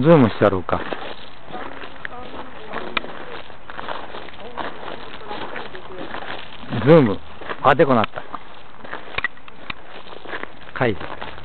ズームしてやろうか。ズーム。あ、でこなった。解除。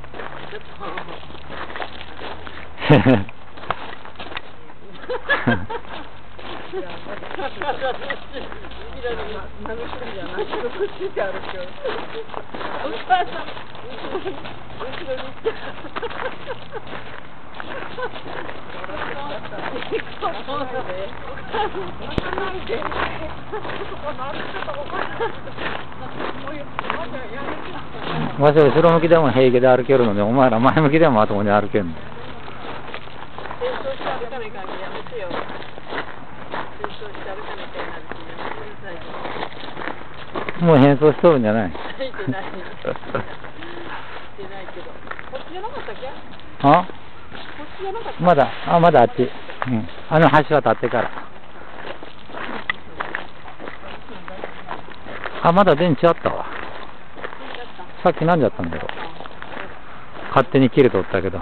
わしは後ろ向きでも平気で歩けるので、お前ら前向きでもまともに歩けんの。もう変装しとるんじゃない？あ？まだあっち。うん。あの橋渡ってから。あ、まだ電池あったわ。さっき何だったんだろう。勝手に切れとったけど。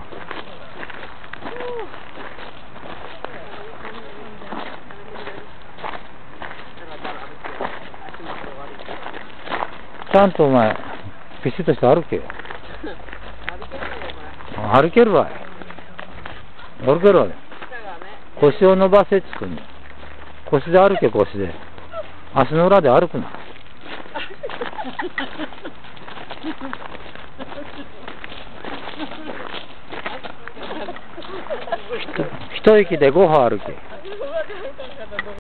ちゃんとお前、ピシッとして歩けよ。歩けるわい。歩けるわい。腰を伸ばせっつってんの。腰で歩け、腰で。足の裏で歩くな。一息で5歩歩け。